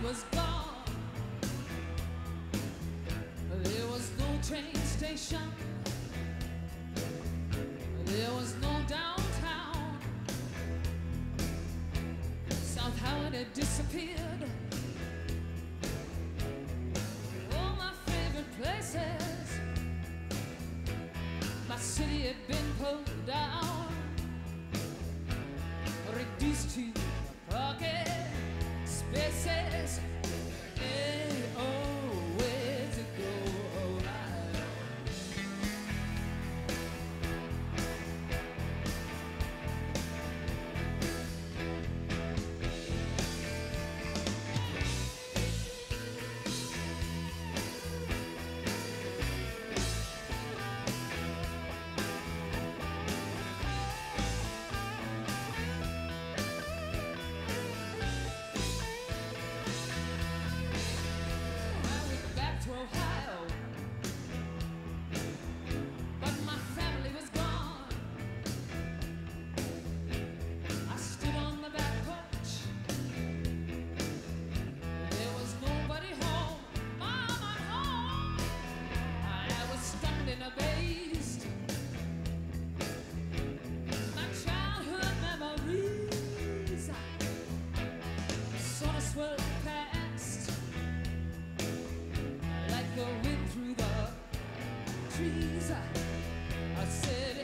was gone. There was no train station. There was no downtown. South Howard had disappeared. All my favorite places. My city had been pulled down, reduced to pocket spaces. Hey, oh, where to go? Ohio, but my family was gone. I stood on the back porch. There was nobody home. Mom, I'm home. I was stunned and amazed. My childhood memories sort of swirled past the wind through the trees. I said,